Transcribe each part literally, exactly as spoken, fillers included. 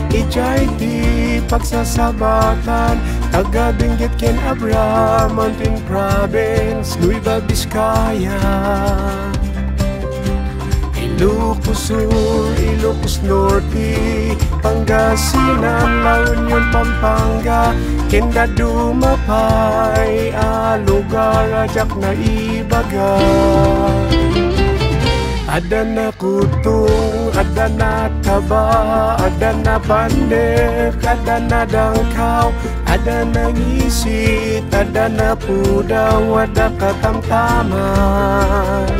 ijay di pagsasabatan, taga-Benguet ken Abra, Mountain Province, Nueva Vizcaya. Ilocos Sur, Ilocos Norte, Pangasinan, La Union, Pampanga, kenda dumapay a lugar ajak na ibaga. Ada na kutong, ada na taba, ada na bandek, ada na dangkaw, ada na ngisit, ada na pudaw, ada katamtaman.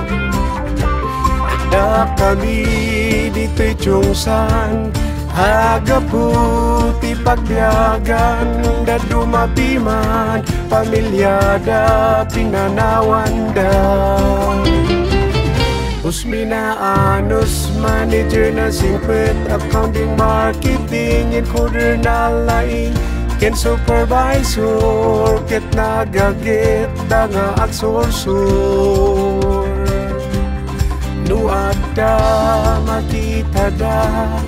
Ada kami dito'y Chungsan, Haga puti pagbiagan, da dumapiman, pamilyada pinanawanda. Usmina Anos, manager na singpet, accounting, marketing, encoder na laing, ken supervisor, ket nagagit, da nga agsorsor. Nuada makita da,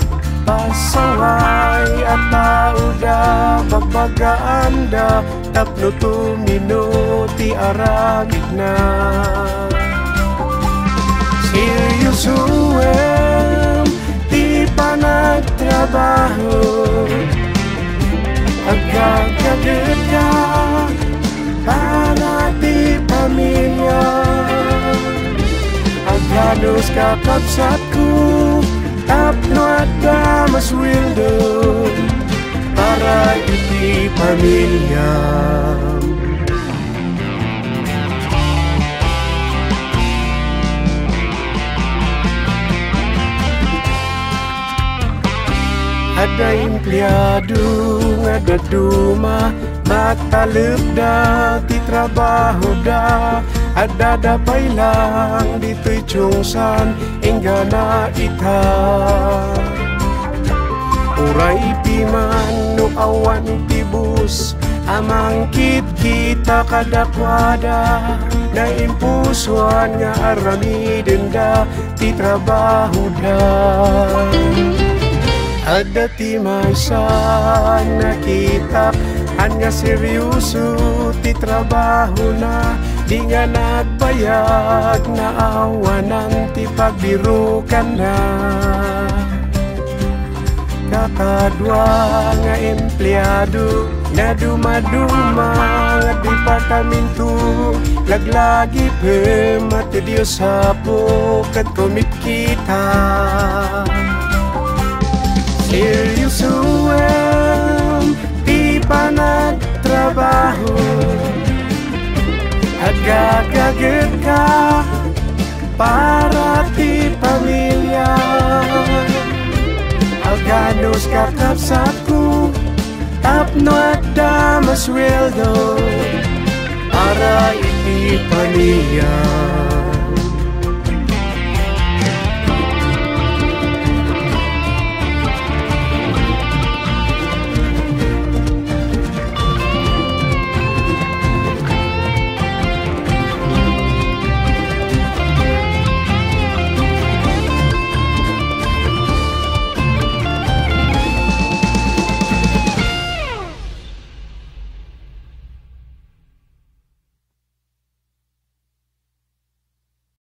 pasaway at tauda, babagaan da, tapno tuminuti aramid na. Seryusoem, di pa nagtrabaho, agkakagat ka, para di pamilya. Aganos kakapsat ko, tapno at masweldo, para iti pamilya. Ada empleyado nga daduma, matalip da, ti trabaho da, ada dapay lang dito'y Chungsan, ingga na ita. Uray piman no awan tibus, amang kit kita kadakwada, na impuswan nga aramiden da, ti trabaho da. Ada ti maysan nakita, hanya seryoso ti trabaho na, di nga nagbayag na awanan ti pagbirukan na. Kakadwa nga empleyado na dumaduma nga departamento, laglagi pe mati Diyos hapo kat kumit kita. Seryusoem, di pa nagtrabaho, agagagat ka, para ti pamilya. Aganos kakapsat ko, tapno at masweldo, para iti pamilya.